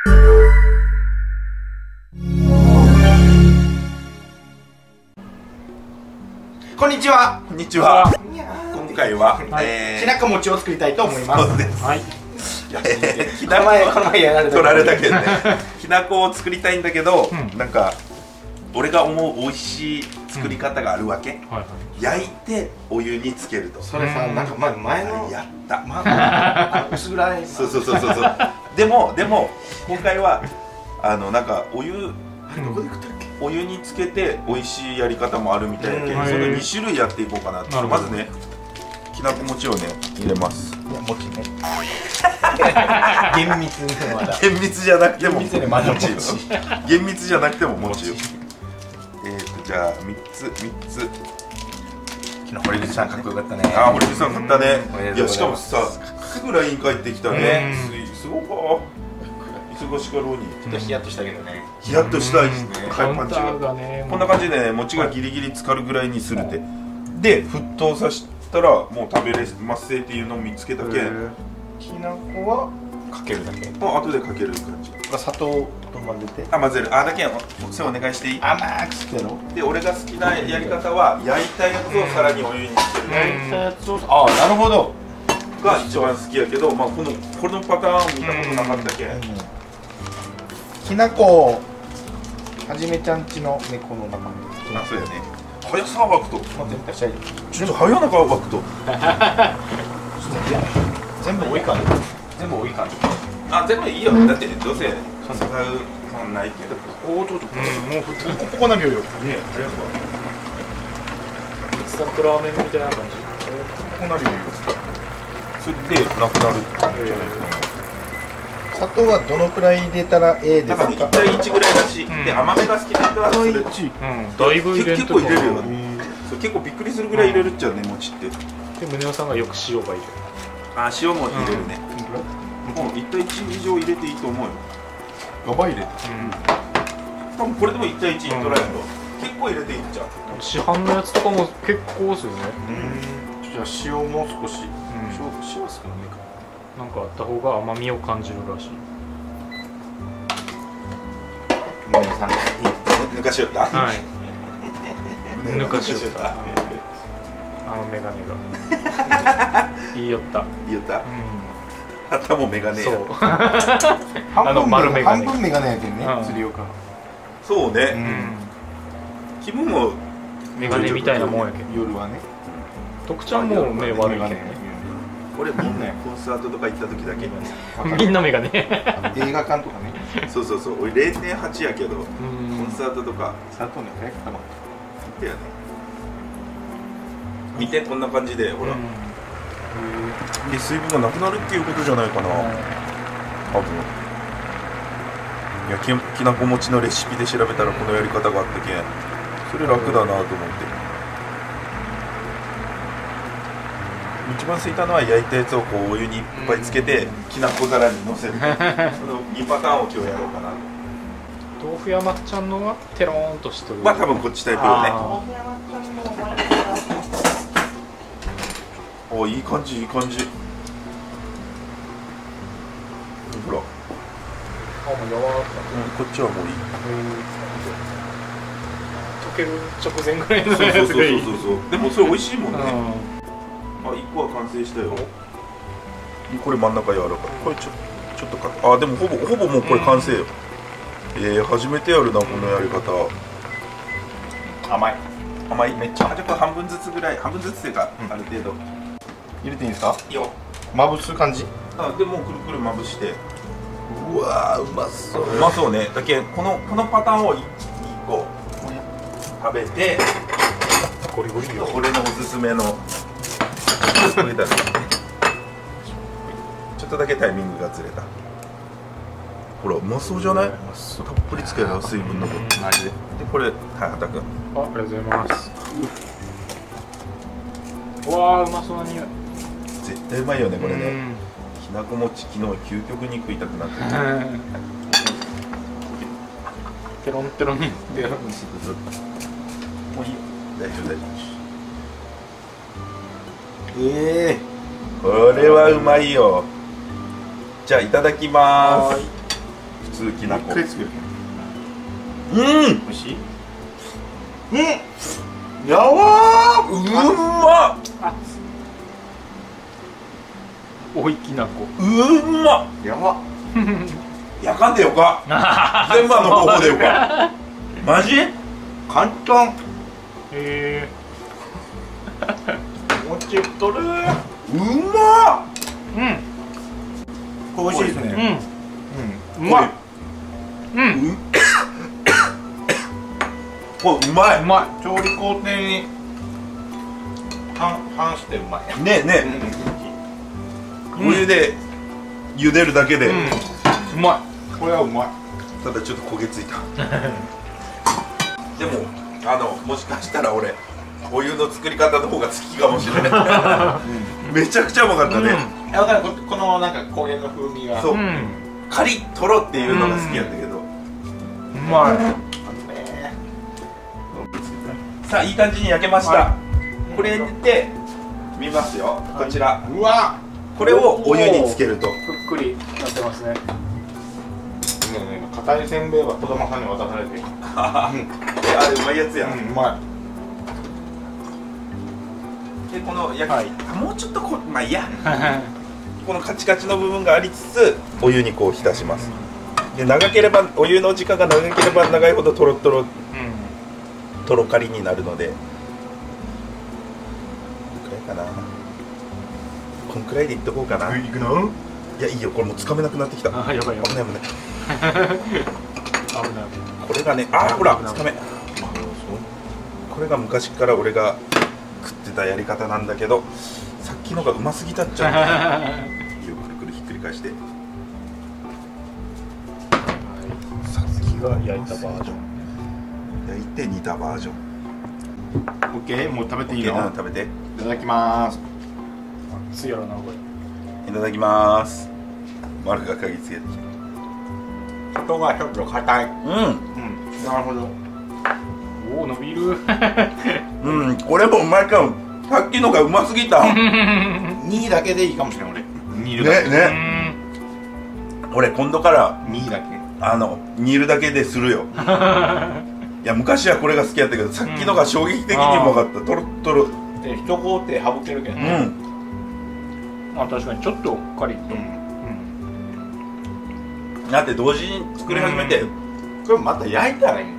こんにちは。 こんにちは。今回はきなこ餅を作りたいと思います。 そうです。 はい。 きなここの前やられた。 取られたけどね。きなこを作りたいんだけど、なんか俺が思う美味しい作り方があるわけ。焼いてお湯につけると。 それさ、なんか前のやった。 薄暗い。 そう。でも今回はなんかお湯お湯につけて美味しいやり方もあるみたいだけど、その2種類やっていこうかなと。まずね、きなこ餅をね入れます。 いや、餅ね。厳密にまだ。 厳密じゃなくても餅。厳密じゃなくても餅よ。じゃあ3つ。 堀口さんかっこよかったね。 あ、堀口さん買ったね。いや、しかもさ、すぐ LINE 帰ってきたね。すごく忙しかろうに。 ちょっとヒヤッとしたけどね。 ヒヤッとしたいですね。 カウンターがね、こんな感じでね、餅がギリギリ浸かるぐらいにするって。で、沸騰させたらもう食べれますせっていうのを見つけたけん。 きなこはかけるだけ。 もう後でかける感じ。 砂糖と混ぜて。 混ぜる。だけそれお願いしていい？ 甘くすけど。 で、俺が好きなやり方は焼いたやつをさらにお湯につける。 焼いたやつを。あ、なるほど。 が一番好きやけど、まあこのパターン見たことなかったけん。 きなこはじめちゃんちの猫の名前。 あ、そうやね。早さばくと。 待って、ちょっと早なかばくと。 全部多いかね。全部多いかね。 あ、全部いいよ。だってどうせ使うもんないけど。 おお、ちょっともう普通ここなるよ。ね、ありがとう。 インスタントラーメンみたいな感じ。 ここなるよ。 それでなくなるんじゃないかな。 砂糖はどのくらい入れたらええですか。 1対1ぐらいだし、で甘めが好きな人はそれ。 だいぶ入れる。 結構入れるよね。結構びっくりするぐらい入れるっちゃうね、餅って。 で、宗男さんがよく塩が入れる。 あ、塩も入れるね。もう1対1以上入れていいと思うよ。 ガバ入れて。 多分これでも1対1いっとらんと結構入れていいっちゃう。 市販のやつとかも結構ですよね。 じゃあ塩もう少し。塩少なめか。 なんかあった方が甘みを感じるらしい。 皆さん抜かしよった。 はい。抜かしよった。あのメガネが。いいよった。 いいよった。頭もメガネ。 そう。 丸メガネ。半分メガネやけんね。釣り岡。 そうね。気分もメガネみたいなもんやけん。 夜はね。 徳ちゃんも目悪いけんね。 俺みんなコンサートとか行った時だけみんな目がね映画館とかね。 そう俺 0.8 やけどコンサートとか砂糖ね早くたまってやね。見てこんな感じでほらで水分がなくなるっていうことじゃないかな多分。いや、きなこ餅のレシピで調べたらこのやり方があったけんそれ楽だなと思って。一番すいたのは焼いたやつをこうお湯にいっぱいつけてきなこ皿にのせるその2パターンを今日やろうかな。 豆腐屋まっちゃんのはテローンとしてる。 まあ多分こっちタイプよね。お、いい感じいい感じ。ほら、 もうやわらかい。 こっちはもういい。 溶ける直前ぐらいのやつがいい。 そうでもそれ美味しいもんね。あ、1個は完成したよ。これ真ん中柔らかい。これちょっとか。あ、でもほぼもうこれ完成よ。初めてやるなこのやり方。甘いめっちゃ。じゃあこれ半分ずつぐらい、半分ずつっていうかある程度入れていいですか。 いいよ。 まぶす感じ。 でもうくるくるまぶして。 うわー、うまそう。 うまそうね。だけこのパターンを1個食べて、 ゴリゴリよ。 俺のおすすめのちょっとだけタイミングがずれた。ほら、うまそうじゃない？たっぷりつける水分の分。マジで。で、これ、畑くん。 ありがとうございます。わー、うまそうな匂い。 絶対うまいよね、これね。きなこ餅、昨日究極に食いたくなってる。 テロンテロン。 もういいよ。大丈夫。これはうまいよ。じゃあいただきます。 普通きなこ。 作る。 うん、 美味しい。やわー。 うまっ。 おいきなこ。 うまっ。 やば。 やかんでよか。全部の方法でよか。マジ？ 簡単。 へえ。 もち太る。 うまっ。 うんこれ美味しいですね。 うまい。 これうまい。 うま調理工程に反してうまい。 ねえねえ、お湯で茹でるだけで、 い。うまこれはうまい。 ただちょっと焦げついた。でももしかしたら俺お湯の作り方の方が好きかもしれない。めちゃくちゃうまかったね。 だからこのなんか焦げの風味が。 そう、 い。 カリッとろっていうのが好きやったけど、 うまい。 さあいい感じに焼けました。 はこれで見ますよ、こちら。 うわ。 これをお湯につけるとふっくりなってますね。 硬いせんべいは児玉さんに渡されて。 あれうまいやつやん。 うまでこの焼き、 はいもうちょっとまあいいや。このカチカチの部分がありつつお湯にこう浸します。で長ければお湯の時間が長ければ長いほどトロトロトロカリになるので、これくらいかな。こんくらいでいっとこうかな。 い。いくの？ いやいいよ、これもうつかめなくなってきた。 あ、やばいやばい。 危ない危ない。 危ない。 これがね、ほらつかめ。これが昔から俺が食ってたやり方なんだけど、さっきのがうますぎたっちゃう。いいよ、くるくるひっくり返して。 さっきが焼いたバージョン。 焼いて煮たバージョン。 オッケー、もう食べていいの？ 食べて。 いただきます。 強いな、これ。 いただきます。丸が嗅ぎつけて。 外がちょっと硬い。 うなるほど。 おお、伸びる。 ん、これもうまいかも。さっきのがうますぎた。 2だけでいいかもしれん俺。煮るだけ。 ね。俺今度から 2だけ。 煮るだけでするよ。いや昔はこれが好きやったけど、さっきのが衝撃的にうまかった。トロットロ。 で一工程省けるけどね。 うん。 あ、確かにちょっとカリッと。 だって同時に作り始めて、 これまた焼いたらいい。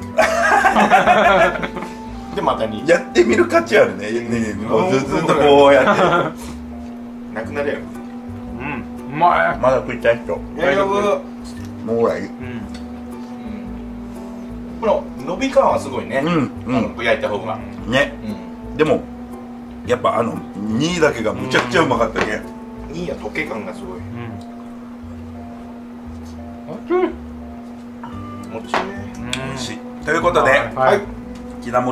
でまた2。 やってみる価値あるね。こうずっとこうやって。 なくなるやろ。 うまい。 まだ食いたい人。 大丈夫。 もうほらいい。 この伸び感はすごいね。焼いた方が。 ね。でもやっぱ2だけがむちゃくちゃうまかったね。 2や溶け感がすごい。 うん。 もち美味しい。ということで、 はい。 きな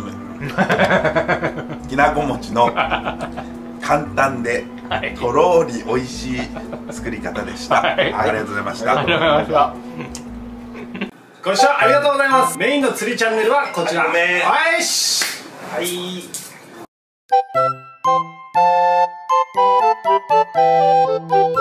こ餅の簡単でとろーり美味しい作り方でした。ありがとうございました。 ありがとうございました。 ご視聴ありがとうございます。メインの釣りチャンネルはこちら。 はいし。 はい。 「